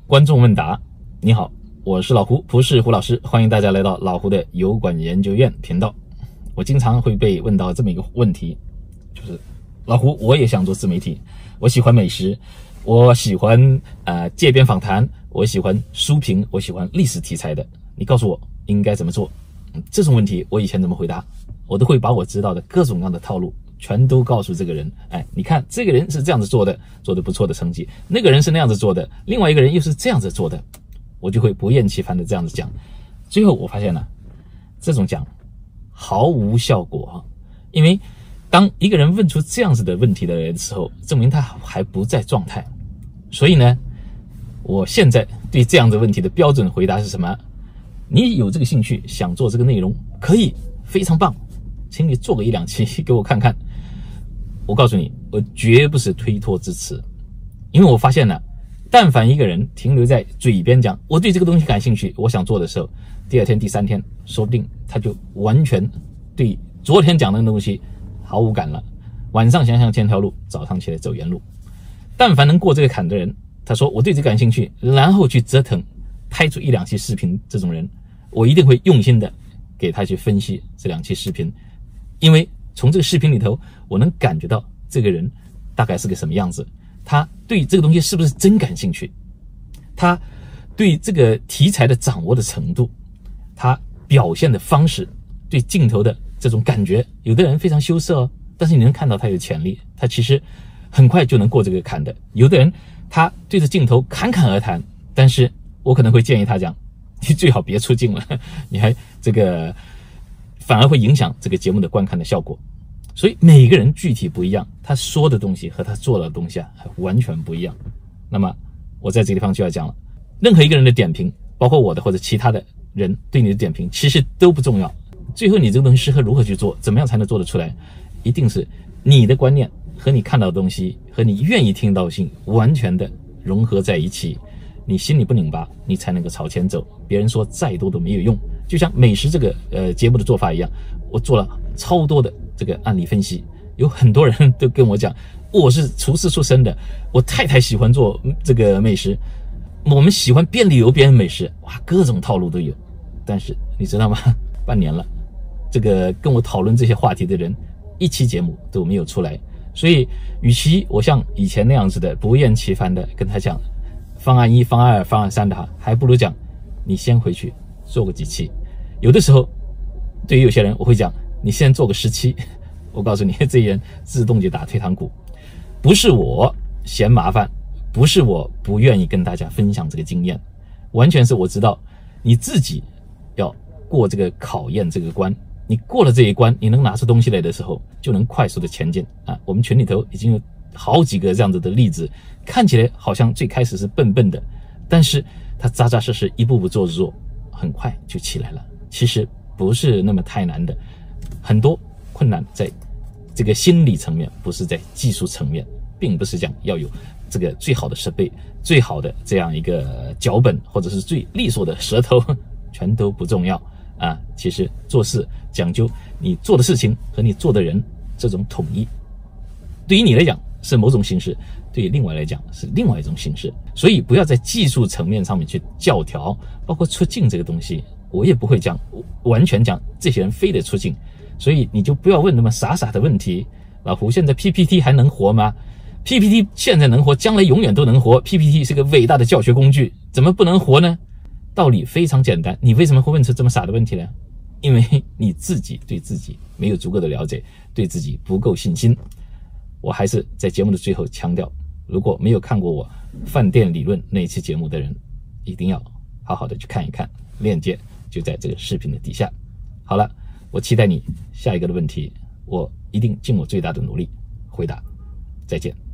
观众问答，你好，我是老胡，不是胡老师，欢迎大家来到老胡的油管研究院频道。我经常会被问到这么一个问题，就是老胡，我也想做自媒体，我喜欢美食，我喜欢街边访谈，我喜欢书评，我喜欢历史题材的，你告诉我应该怎么做？这种问题我以前怎么回答？我都会把我知道的各种各样的套路全都告诉这个人，你看这个人是这样子做的，做得不错的成绩，那个人是那样子做的，另外一个人又是这样子做的，我就会不厌其烦的这样子讲。最后我发现这种讲毫无效果，因为当一个人问出这样子的问题的时候，证明他还不在状态。所以我现在对这样的问题的标准回答是什么？你有这个兴趣想做这个内容，可以，非常棒，请你做个1-2期给我看看。我告诉你，我绝不是推脱之词，因为我发现但凡一个人停留在嘴边讲我对这个东西感兴趣，我想做的时候，第2天第3天说不定他就完全对昨天讲的东西毫无感了。晚上想想千条路，早上起来走原路。但凡能过这个坎的人，他说我对这个感兴趣，然后去折腾拍出1-2期视频，这种人我一定会用心的给他去分析这2期视频，因为从这个视频里头我能感觉到这个人大概是个什么样子，他对这个东西是不是真感兴趣，他对这个题材的掌握的程度，他表现的方式，对镜头的这种感觉。有的人非常羞涩但是你能看到他有潜力，他其实很快就能过这个坎的。有的人他对着镜头侃侃而谈，但是我可能会建议他讲，你最好别出镜了，你还反而会影响这个节目的观看的效果。所以每个人具体不一样，他说的东西和他做的东西还完全不一样。那么我在这个地方就要讲了，任何一个人的点评，包括我的或者其他的人对你的点评，其实都不重要。最后你这个东西适合如何去做，怎么样才能做得出来，一定是你的观念和你看到的东西和你愿意听到的信完全的融合在一起，你心里不拧巴，你才能够朝前走。别人说再多都没有用。就像美食这个节目的做法一样，我做了超多的这个案例分析，有很多人都跟我讲，我是厨师出身的，我太太喜欢做这个美食，我们喜欢边旅游边美食，哇，各种套路都有。但是你知道吗？半年了，这个跟我讨论这些话题的人1期节目都没有出来。所以与其我像以前那样子的不厌其烦的跟他讲方案1、方案2、方案3的，还不如讲你先回去做个几期。有的时候对于有些人我会讲，你先做个10期，我告诉你，这些人自动就打退堂鼓。不是我嫌麻烦，不是我不愿意跟大家分享这个经验，完全是我知道你自己要过这个考验这个关，你过了这一关，你能拿出东西来的时候，就能快速的前进我们群里头已经有好几个这样子的例子，看起来好像最开始是笨笨的，但是他扎扎实实一步步做着做，很快就起来了。其实不是那么太难的，很多困难在这个心理层面，不是在技术层面，并不是讲要有这个最好的设备，最好的这样一个脚本，或者是最利索的舌头，全都不重要其实做事讲究你做的事情和你做的人这种统一，对于你来讲是某种形式，对于另外来讲是另外一种形式。所以不要在技术层面上面去教条，包括出镜这个东西，我也不会讲完全讲这些人非得出镜。所以你就不要问那么傻傻的问题。老胡，现在 PPT 还能活吗？ PPT 现在能活，将来永远都能活。 PPT 是个伟大的教学工具，怎么不能活呢？道理非常简单，你为什么会问出这么傻的问题呢？因为你自己对自己没有足够的了解，对自己不够信心。我还是在节目的最后强调，如果没有看过我饭店理论那一期节目的人，一定要好好的去看一看，链接就在这个视频的底下。好了，我期待你下一个的问题，我一定尽我最大的努力回答。再见。